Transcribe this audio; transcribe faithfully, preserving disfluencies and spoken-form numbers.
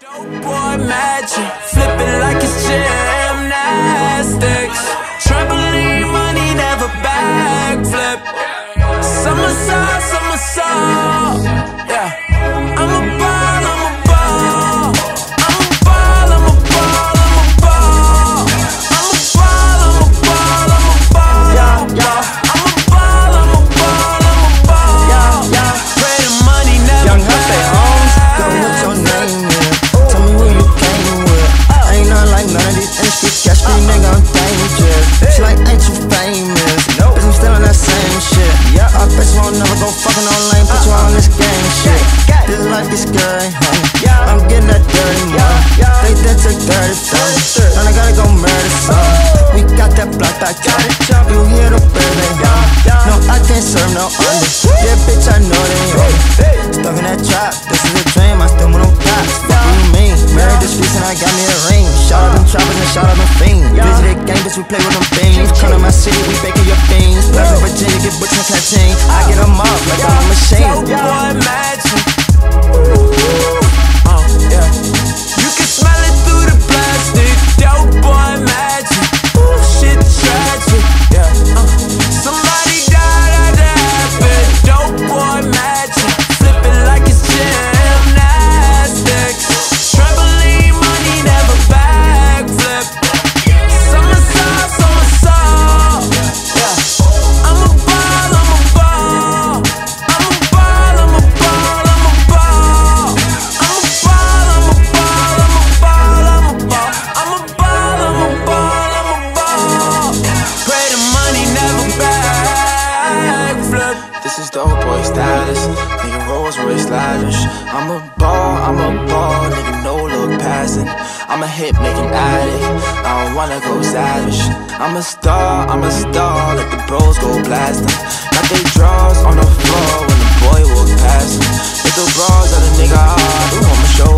Dope boy magic, flipping like it's gymnastics. Trampoline money, never backflip. Somersault, somersault, yeah. I'm a ball, I'm a ball. I'm a ball, I'm a ball, I'm a ball. I'm a ball, I'm a ball, I'm a ball, yeah, yeah. I'm a ball, I'm a ball, I'm a ball, yeah, yeah. Pray the money never Young Huffy Holmes, girl, what's your name, yeah? Tell me who you came with. I ain't not like none of these industry catch me, nigga, I'm dangerous. She like, ain't you famous? Bitch, I'm still on that same shit. I bet you won't never go fucking online, put you on this game shit. This life is scary, huh? I'm getting that dirty money. They did take dirty things, and I gotta go murder some. We got that block back up. You hear the baby, huh? No, I can't serve no under. Yeah, bitch, I know they hate. Stuck in that trap, this is a dream. I still want them cops. Fuck you mean? Married the streets and I got me a ring. Shout out them choppers and shout out them fiends. Busy that gang, bitch, we play with them beans. Come to my city, we baking your beans. Pleasant Virginia, get butch and catching. I get them off like I'm a machine. Dope boy magic. Uh, yeah. You can smell it through the plastic. Dope boy magic. Ooh, shit tragic. Yeah. Uh, somebody died at the happen. Dope boy magic. Flipping like it's gymnastics. Trampoline money, never backflip. Somersault, somersault. Yeah. I'm a ball, I'm a ball. I'm a ball, I'm a ball, I'm a ball. I'm a ball, I'm a ball, I'm a ball, I'm a ball. I'm a ball, I'm a ball, I'm a ball. Pray the money never backflip. This is dope boy status, nigga Rolls Royce lavish. I'm a ball, I'm a ball, nigga no look passing. I'm a hit making addict, I don't wanna go savage. I'm a star, I'm a star, let the bros go blasting. Got they draws on the floor when the boy walk past them. Hit the bras of the nigga hard, who on my shoulder.